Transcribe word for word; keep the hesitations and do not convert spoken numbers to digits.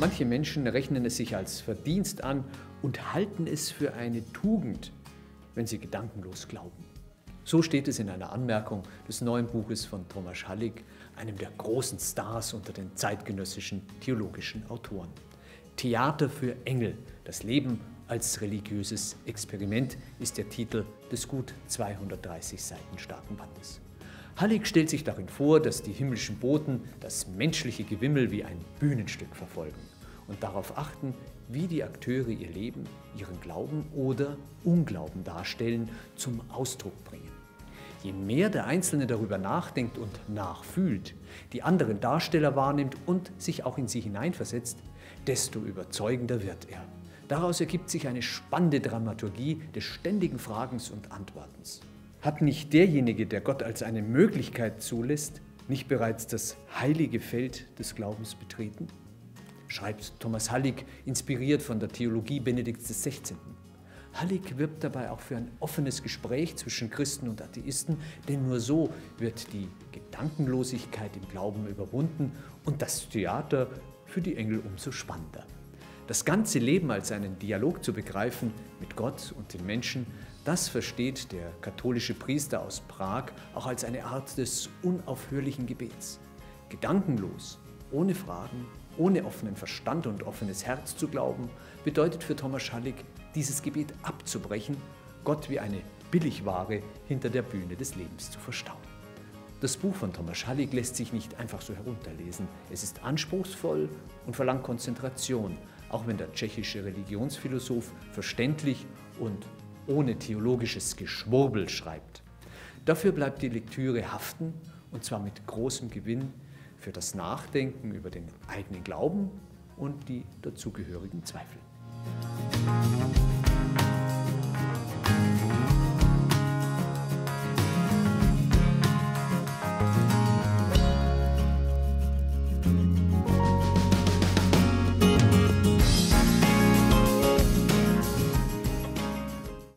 Manche Menschen rechnen es sich als Verdienst an und halten es für eine Tugend, wenn sie gedankenlos glauben. So steht es in einer Anmerkung des neuen Buches von Thomas Hallig, einem der großen Stars unter den zeitgenössischen theologischen Autoren. Theater für Engel, das Leben als religiöses Experiment ist der Titel des gut zweihundertdreißig Seiten starken Bandes. Hallig stellt sich darin vor, dass die himmlischen Boten das menschliche Gewimmel wie ein Bühnenstück verfolgen und darauf achten, wie die Akteure ihr Leben, ihren Glauben oder Unglauben darstellen, zum Ausdruck bringen. Je mehr der Einzelne darüber nachdenkt und nachfühlt, die anderen Darsteller wahrnimmt und sich auch in sie hineinversetzt, desto überzeugender wird er. Daraus ergibt sich eine spannende Dramaturgie des ständigen Fragens und Antwortens. Hat nicht derjenige, der Gott als eine Möglichkeit zulässt, nicht bereits das heilige Feld des Glaubens betreten? Schreibt Thomas Hallig, inspiriert von der Theologie Benedikts des Sechzehnten Hallig wirbt dabei auch für ein offenes Gespräch zwischen Christen und Atheisten, denn nur so wird die Gedankenlosigkeit im Glauben überwunden und das Theater für die Engel umso spannender. Das ganze Leben als einen Dialog zu begreifen mit Gott und den Menschen, das versteht der katholische Priester aus Prag auch als eine Art des unaufhörlichen Gebets. Gedankenlos, ohne Fragen, ohne offenen Verstand und offenes Herz zu glauben, bedeutet für Thomas Hallig, dieses Gebet abzubrechen, Gott wie eine Billigware hinter der Bühne des Lebens zu verstauen. Das Buch von Thomas Hallig lässt sich nicht einfach so herunterlesen. Es ist anspruchsvoll und verlangt Konzentration, auch wenn der tschechische Religionsphilosoph verständlich und ohne theologisches Geschwurbel schreibt. Dafür bleibt die Lektüre haften, und zwar mit großem Gewinn für das Nachdenken über den eigenen Glauben und die dazugehörigen Zweifel.